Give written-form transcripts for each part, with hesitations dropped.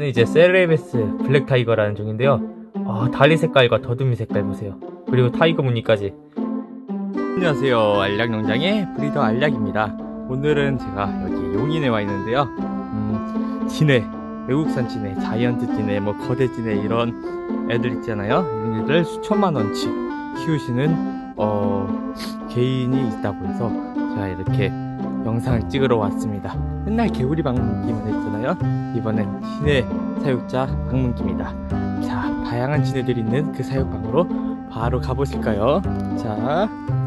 얘는 이제 셀레베스 블랙 타이거라는 종인데요. 다리 색깔과 더듬이 색깔 보세요. 그리고 타이거 무늬까지. 안녕하세요, 알약농장의 브리더 알약입니다. 오늘은 제가 여기 용인에 와 있는데요. 진해, 외국산 진해, 자이언트 진해, 뭐 거대 진해 이런 애들 있잖아요. 이런 애들 수천만 원치 키우시는 개인이 있다고 해서 제가 이렇게 영상을 찍으러 왔습니다. 맨날 개구리 방문기만 했잖아요. 이번엔 진해 사육자 방문기입니다. 자, 다양한 진해들이 있는 그 사육방으로 바로 가보실까요? 자,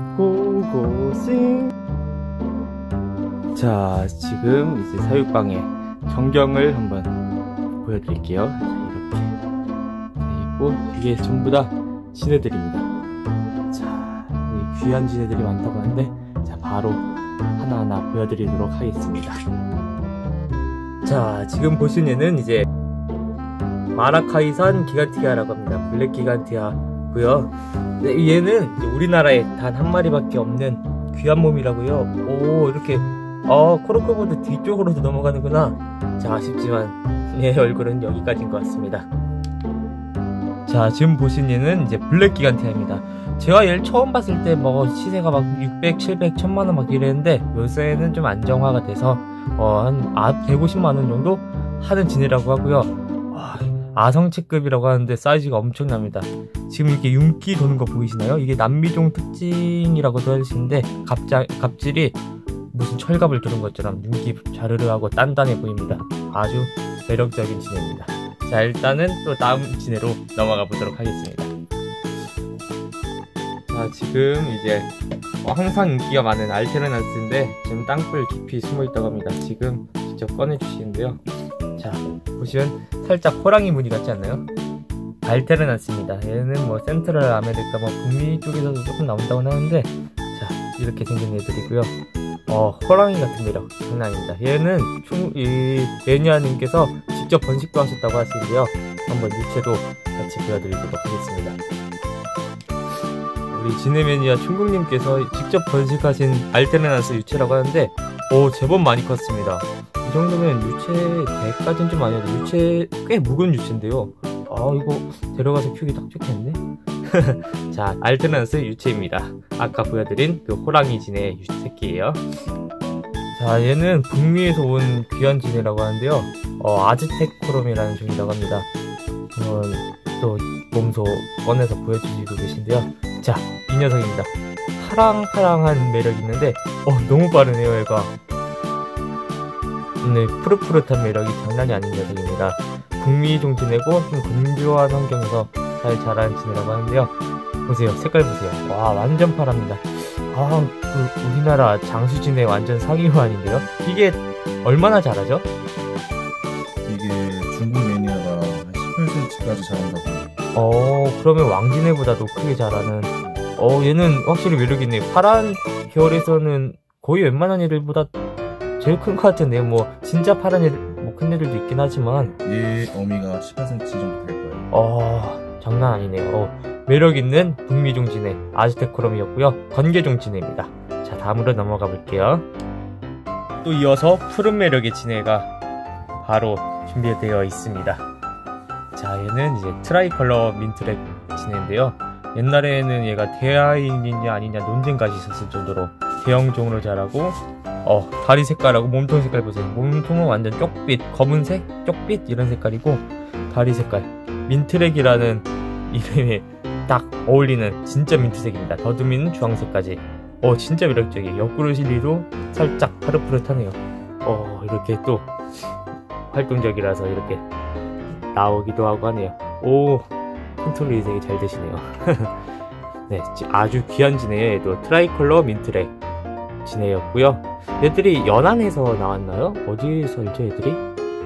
고고싱. 자, 지금 이제 사육방의 전경을 한번 보여드릴게요. 자, 이렇게. 그리고 이게 전부 다 진해들입니다. 자, 귀한 진해들이 많다고 하는데, 자, 바로 하나하나 보여드리도록 하겠습니다. 자, 지금 보시는 얘는 이제 마라카이산 기간티아라고 합니다. 블랙 기간티아고요. 네, 얘는 이제 우리나라에 단 한 마리밖에 없는 귀한 몸이라고요. 오, 이렇게 코르크보드 뒤쪽으로도 넘어가는구나. 자, 아쉽지만 얘 얼굴은 여기까지인 것 같습니다. 자, 지금 보신 얘는 이제 블랙 기간티아입니다. 제가 얘를 처음 봤을 때 뭐 시세가 막 600, 700, 1000만원 막 이랬는데 요새는 좀 안정화가 돼서 한 150만원 정도 하는 진해라고 하고요. 아성체급이라고 하는데 사이즈가 엄청납니다. 지금 이렇게 윤기 도는 거 보이시나요? 이게 남미종 특징이라고도 하시는데 갑질이 무슨 철갑을 두른 것처럼 윤기 자르르하고 단단해 보입니다. 아주 매력적인 진해입니다. 자, 일단은 또 다음 진해로 넘어가 보도록 하겠습니다. 자, 지금 이제 항상 인기가 많은 알테르나스인데 지금 땅굴 깊이 숨어 있다고 합니다. 지금 직접 꺼내 주시는데요. 자, 보시면 살짝 호랑이 무늬 같지 않나요? 알테르나스입니다. 얘는 뭐 센트럴 아메리카 뭐 북미 쪽에서도 조금 나온다고 하는데, 자, 이렇게 생긴 애들이고요. 호랑이 같은 매력 장난 아닙니다. 얘는 이 매니아님께서 직접 번식도 하셨다고 하시는데요. 한번 유체도 같이 보여드리도록 하겠습니다. 우리 진해 매니아 충국님께서 직접 번식하신 알테르나스 유체라고 하는데, 제법 많이 컸습니다. 이 정도면 유체 100까지는 좀 아니어도 유체 꽤 묵은 유체인데요. 이거 데려가서 키우기 딱 좋겠네. 자, 알테르나스 유체입니다. 아까 보여드린 그 호랑이 진해 새끼예요. 자, 얘는 북미에서 온 귀한 진해라고 하는데요. 아즈텍코롬이라는 종이라고 합니다. 또 몸소 꺼내서 보여주시고 계신데요. 자, 이 녀석입니다. 파랑파랑한 매력이 있는데 너무 빠르네요, 얘가. 네, 푸릇푸릇한 매력이 장난이 아닌 녀석입니다. 북미종 진해고 좀 건조한 환경에서 잘 자라는 진해라고 하는데요. 보세요, 색깔 보세요. 와, 완전 파랍니다. 우리나라 장수진해 완전 상위호환인데요. 이게 얼마나 자라죠? 이게 중국 매니아가 18cm까지 자란다고 합니다. 그러면 왕진해보다도 크게 자라는. 얘는 확실히 매력이 있네요. 파란 계열에서는 거의 웬만한 애들보다 제일 큰 것 같은데요. 뭐 진짜 파란 애들, 뭐 큰 애들도 있긴 하지만 얘 어미가 18cm 정도 될 거예요. 장난 아니네요. 매력 있는 북미종 진해 아즈텍코롬이었고요. 건개종 진해입니다. 자, 다음으로 넘어가 볼게요. 또 이어서 푸른 매력의 진해가 바로 준비되어 있습니다. 자, 얘는 이제 트라이컬러 민트렉 진해인데요. 옛날에는 얘가 대하인이냐 아니냐 논쟁까지 있었을 정도로 대형종으로 자라고, 다리 색깔하고 몸통 색깔 보세요. 몸통은 완전 쪽빛, 검은색, 쪽빛 이런 색깔이고, 다리 색깔 민트렉이라는 이름에 딱 어울리는 진짜 민트색입니다. 더듬이는 주황색까지. 진짜 매력적이에요. 옆구리 실리도 살짝 파릇파릇하네요. 이렇게 또 활동적이라서 이렇게 나오기도 하고 하네요. 컨트롤이 되게 잘 되시네요. 네, 아주 귀한 진해예요. 얘도 트라이컬러 민트렉 진해였고요. 얘들이 연안에서 나왔나요? 어디에서 살죠, 얘들이?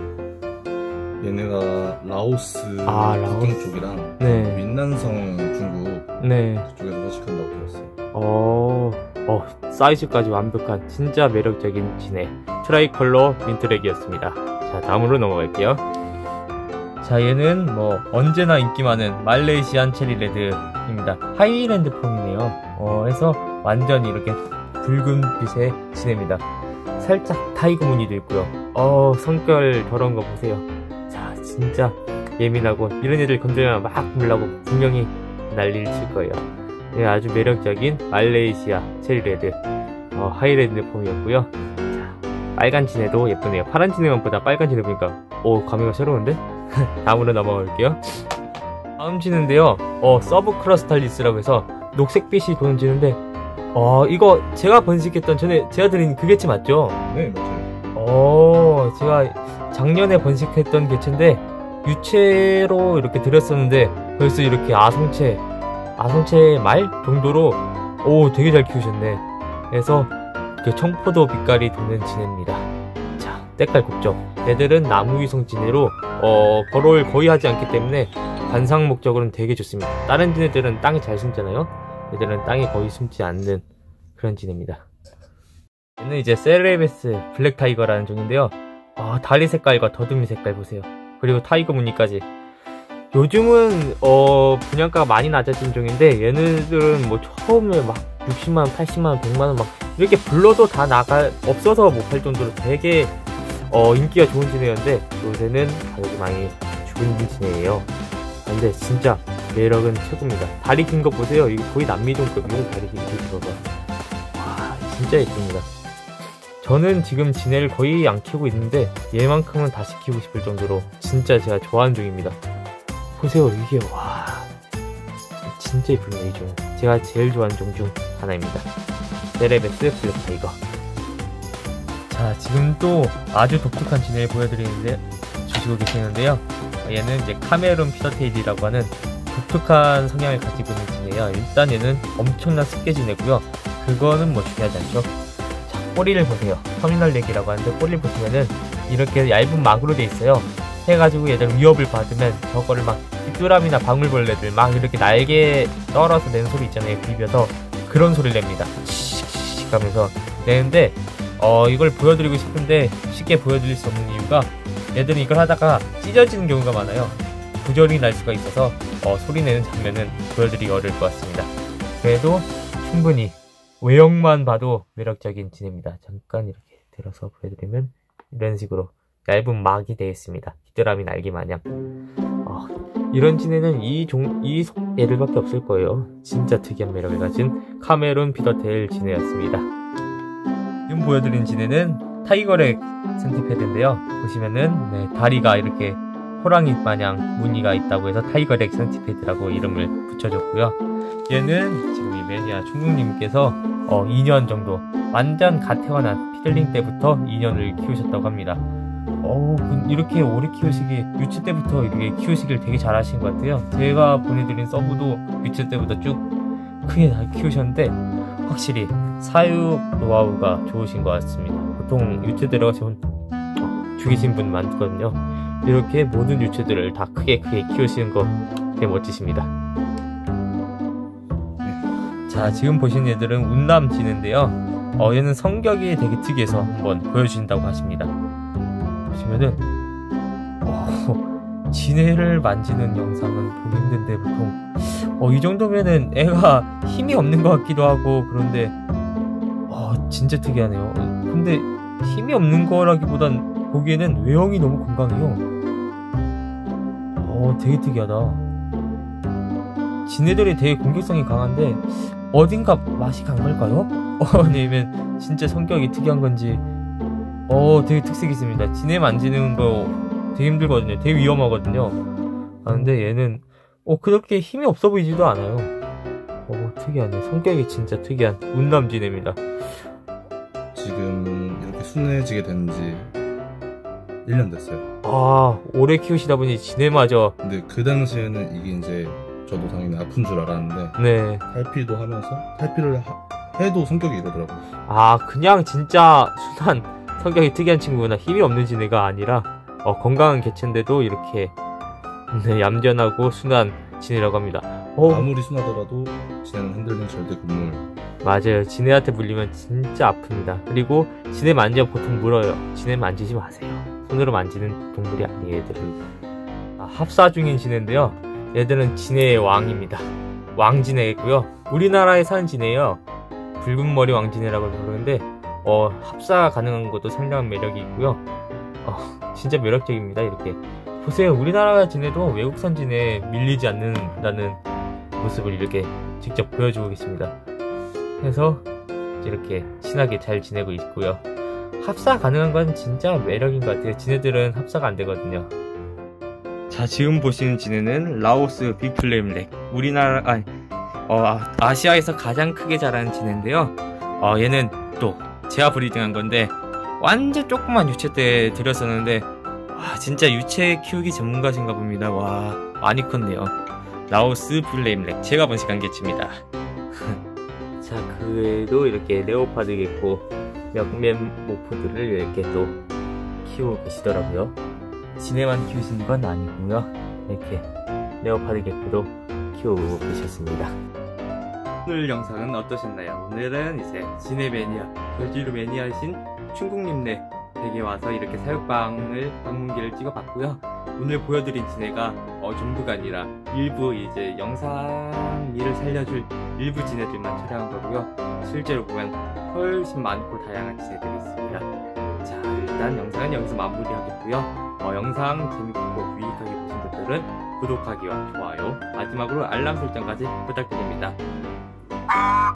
얘네가 라오스 북경 쪽이랑 네. 윈난성 중국 그쪽에서 서식한다고 들었어요. 사이즈까지 완벽한 진짜 매력적인 진해 트라이컬러 민트렉이었습니다. 자, 다음으로 넘어갈게요. 자, 얘는 뭐 언제나 인기 많은 말레이시안 체리레드입니다. 하이랜드 폼이네요. 해서 완전히 이렇게 붉은 빛의 진해입니다. 살짝 타이거 무늬도 있고요. 성깔 저런 거 보세요. 자, 진짜 예민하고 이런 애들 건드리면 막 물라고 분명히 난리를 칠 거예요. 네, 아주 매력적인 말레이시아 체리레드 하이레드 폼이었고요. 자, 빨간 진해도 예쁘네요. 파란 진해만 보다 빨간 진해 보니까 감회가 새로운데? 다음으로 넘어갈게요. 다음 진해인데요. 서브 크러스탈리스라고 해서 녹색빛이 도는 진해인데 이거 제가 번식했던 전에 제가 드린 그 개체 맞죠? 네, 맞아요. 제가 작년에 번식했던 개체인데 유체로 이렇게 드렸었는데 벌써 이렇게 아성체 말 정도로 되게 잘 키우셨네. 그래서 그 청포도 빛깔이 도는 진해입니다. 자, 때깔 곱죠. 얘들은 나무위성 진해로 벌호를 거의 하지 않기 때문에 관상 목적으로는 되게 좋습니다. 다른 진해들은 땅에 잘 숨잖아요. 얘들은 땅에 거의 숨지 않는 그런 진해입니다. 얘는 이제 세레베스 블랙 타이거라는 종인데요. 다리 색깔과 더듬이 색깔 보세요. 그리고 타이거 무늬까지. 요즘은 분양가가 많이 낮아진 종인데 얘네들은 뭐 처음에 막 60만원, 80만원, 100만원 막 이렇게 불러도 다 없어서 못 팔 정도로 되게 인기가 좋은 진해였는데 요새는 가격이 많이 죽은 진해예요. 근데 진짜 매력은 최고입니다. 다리 긴 거 보세요. 이거 거의 남미종급이에요. 다리 긴 거 봐. 와, 진짜 예쁩니다. 저는 지금 진해를 거의 안 키우고 있는데 얘만큼은 다시 키우고 싶을 정도로 진짜 제가 좋아하는 종입니다. 보세요, 이게 와 진짜 예쁩니다. 이 종 제가 제일 좋아하는 종 중 하나입니다. 세레베스 블랙 타이거. 자, 지금 또 아주 독특한 진해를 보여드리는데 주시고 계시는데요. 얘는 이제 카메룬 피더테일이라고 하는 독특한 성향을 가지고 있는 진해예요. 일단 얘는 엄청난 습계진해고요. 그거는 뭐 중요하지 않죠. 자, 꼬리를 보세요. 터미널 렉이라고 하는데 꼬리를 보시면은 이렇게 얇은 막으로 돼 있어요. 해가지고 얘들 위협을 받으면 저거를 막 삐뚤함이나 방울벌레들 막 이렇게 날개 떨어서 내는 소리 있잖아요. 비벼서 그런 소리를 냅니다. 씩 하면서 내는데 이걸 보여드리고 싶은데 쉽게 보여드릴 수 없는 이유가 얘들은 이걸 하다가 찢어지는 경우가 많아요. 부절이 날 수가 있어서 소리 내는 장면은 보여드리기 어려울 것 같습니다. 그래도 충분히 외형만 봐도 매력적인 진해입니다. 잠깐 이렇게 들어서 보여드리면 이런 식으로 얇은 막이 되어 있습니다. 귀뚜라미 날개 마냥. 이런 진해는 이 애들밖에 없을 거예요. 진짜 특이한 매력을 가진 카메룬 피더테일 진해였습니다. 지금 보여드린 진해는 타이거렉 센티페드인데요. 보시면은 다리가 이렇게 호랑이 마냥 무늬가 있다고 해서 타이거렉 센티페드라고 이름을 붙여줬고요. 얘는 지금 이 매니아 충국님께서 2년 정도 완전 갓 태어난 피들링 때부터 2년을 키우셨다고 합니다. 이렇게 오래 키우시기 유치 때부터 이렇게 키우시길 되게 잘하신 것 같아요. 제가 보내드린 서브도 유치 때부터 쭉 크게 잘 키우셨는데 확실히 사육 노하우가 좋으신 것 같습니다. 보통 유치들을 죽이신 분 많거든요. 이렇게 모든 유치들을 다 크게 키우시는 거 되게 멋지십니다. 자, 지금 보신 얘들은 운남 진해인데요. 얘는 성격이 되게 특이해서 한번 보여주신다고 하십니다. 보시면은 진해를 만지는 영상은 보기 힘든데 보통 이 정도면은 애가 힘이 없는 것 같기도 하고 그런데 진짜 특이하네요. 근데 힘이 없는 거라기보단 보기에는 외형이 너무 건강해요. 되게 특이하다. 진해들이 되게 공격성이 강한데 어딘가 맛이 간 걸까요? 아니면 진짜 성격이 특이한 건지 되게 특색이 있습니다. 진해 만지는 거 되게 힘들거든요. 되게 위험하거든요. 근데 얘는 그렇게 힘이 없어 보이지도 않아요. 특이하네. 성격이 진짜 특이한 운남 진해입니다. 지금 이렇게 순해지게 된 지 1년 됐어요. 오래 키우시다 보니 진해마저. 근데 그 당시에는 이게 이제 저도 당연히 아픈 줄 알았는데 네. 탈피도 하면서 탈피를 해도 성격이 이러더라고요. 그냥 진짜 순한 성격이 특이한 친구구나. 힘이 없는 진해가 아니라 건강한 개체인데도 이렇게 얌전하고 순한 진해라고 합니다. 아무리 순하더라도 진해는 흔들리는 절대 금물. 맞아요. 진해한테 물리면 진짜 아픕니다. 그리고 진해 만지면 보통 물어요. 진해 만지지 마세요. 손으로 만지는 동물이 아니에요. 얘들은 합사 중인 진해인데요. 얘들은 진해의 왕입니다. 왕진해겠고요. 우리나라에 사는 진해예요. 붉은 머리 왕진해라고 부르는데 합사 가능한 것도 상당한 매력이 있고요. 진짜 매력적입니다. 이렇게 보세요. 우리나라 진해도 외국산 진해에 밀리지 않는다는 모습을 이렇게 직접 보여주고 계십니다. 그래서 이렇게 친하게 잘 지내고 있고요. 합사 가능한 건 진짜 매력인 것 같아요. 진해들은 합사가 안 되거든요. 자, 지금 보시는 진해는 라오스 빅플레임 렉. 아시아에서 가장 크게 자라는 진해인데요. 얘는 또 제가 브리딩한 건데 완전 조그만 유체 때 들였었는데 와, 진짜 유체 키우기 전문가신가 봅니다. 와, 많이 컸네요. 라오스 플레임 렉. 제가 번식한 개체입니다. 자, 그 외에도 이렇게 레오파드 개코 몇몇 모프들을 이렇게 또 키우고 계시더라고요. 진해만 키우시는 건 아니고요. 이렇게 레오파드 개코도 키우고 계셨습니다. 오늘 영상은 어떠셨나요? 오늘은 이제 진해 매니아, 별지루 매니아이신 충국님네 댁에 와서 이렇게 사육방을 방문기를 찍어봤고요. 오늘 보여드린 진해가 전부가 아니라 일부 이제 영상미를 살려줄 일부 진해들만 촬영한 거고요. 실제로 보면 훨씬 많고 다양한 진해들이 있습니다. 자, 일단 영상은 여기서 마무리하겠고요. 영상 재밌고 유익하게 보신 분들은 구독하기와 좋아요, 마지막으로 알람 설정까지 부탁드립니다.